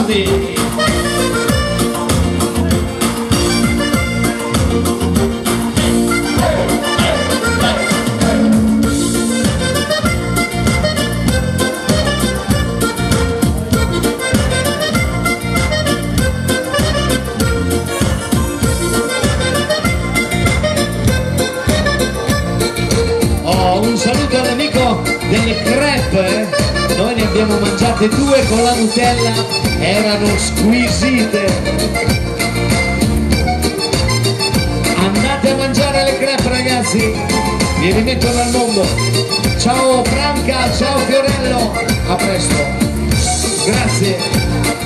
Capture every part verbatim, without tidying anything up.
Lombardi. Un saluto all'amico delle crepe, noi ne abbiamo mangiate due con la Nutella, erano squisite. Andate a mangiare le crepe ragazzi, vi rimettono al mondo. Ciao Franca, ciao Fiorello, a presto, grazie.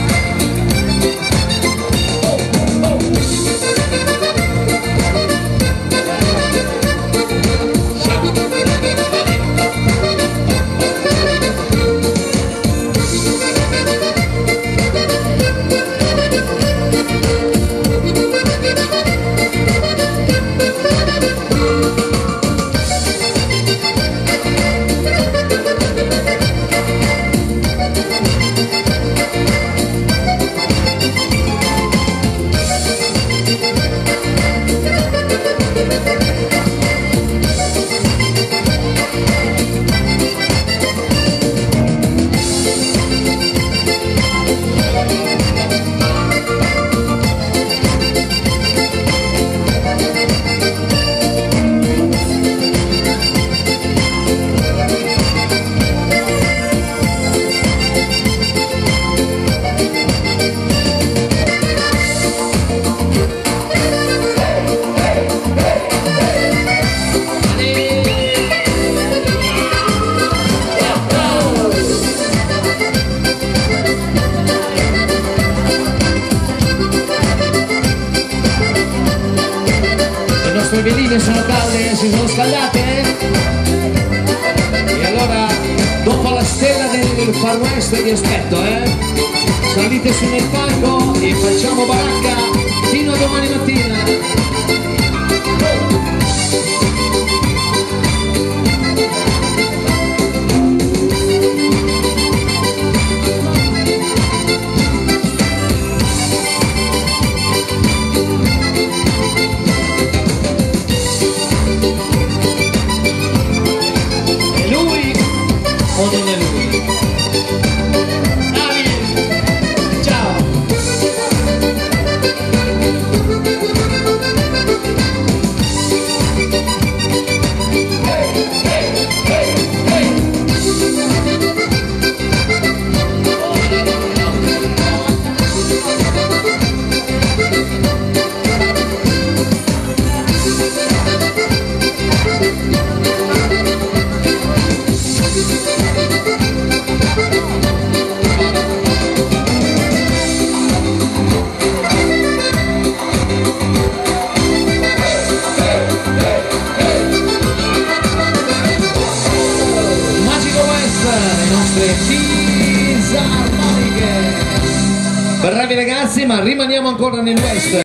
Le veline sono calde, si sono scaldate e allora dopo la stella del Far West vi aspetto, eh? Salite su nel palco e facciamo baracca fino a domani mattina. O non è lui? Davide! Ciao! Hey, hey, hey, hey. Fisarmoniche. Bravi ragazzi, ma rimaniamo ancora nel West.